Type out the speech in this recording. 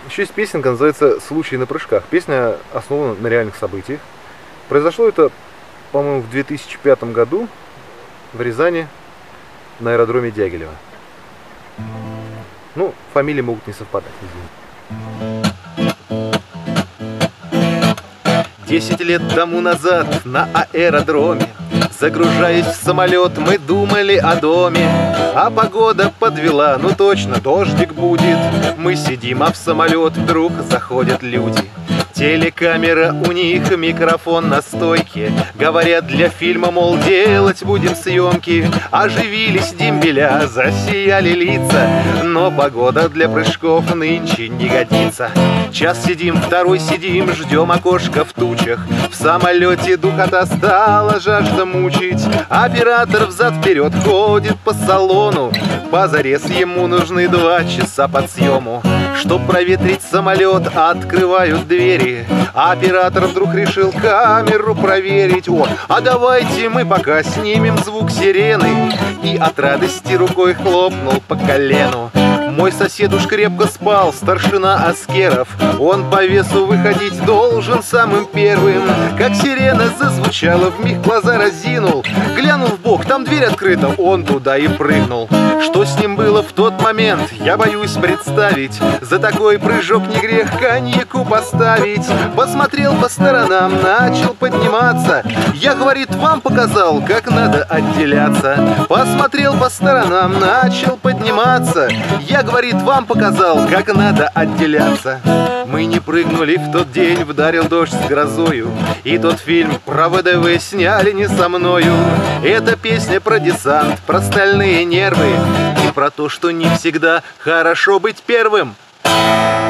Еще есть песенка, называется «Случай на прыжках». Песня основана на реальных событиях. Произошло это, по-моему, в 2005 году в Рязани на аэродроме Дягилева. Ну, фамилии могут не совпадать, извините. 10 лет тому назад на аэродроме, загружаясь в самолет, мы думали о доме. А погода подвела, ну точно, дождик будет. Мы сидим, а в самолет вдруг заходят люди. Телекамера у них, микрофон на стойке. Говорят, для фильма, мол, делать будем съемки. Оживились дембеля, засияли лица. Но погода для прыжков нынче не годится. Час сидим, второй сидим, ждем окошко в тучах. В самолете духота стала жажда мучить. Оператор взад-вперед ходит по салону. Позарез ему нужны 2 часа под съему. Чтоб проветрить самолет, открывают двери. Оператор вдруг решил камеру проверить. О, а давайте мы пока снимем звук сирены. И от радости рукой хлопнул по колену. Мой сосед уж крепко спал, старшина Аскеров. Он по весу выходить должен самым первым. Как сирена зазвучала, вмиг глаза разинул. Глянул в бок, там дверь открыта, он туда и прыгнул. Что с ним было в тот момент, я боюсь представить. За такой прыжок не грех коньяку поставить. Посмотрел по сторонам, начал подниматься. Я, говорит, вам показал, как надо отделяться. Посмотрел по сторонам, начал подниматься. Я, говорит, вам показал, как надо отделяться. Мы не прыгнули в тот день, вдарил дождь с грозою. И тот фильм про ВДВ сняли не со мною. Это песня про десант, про стальные нервы и про то, что не всегда хорошо быть первым.